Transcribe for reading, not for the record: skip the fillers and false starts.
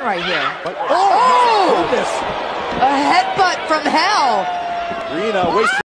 right here. Oh! A headbutt from hell. Rena wasted.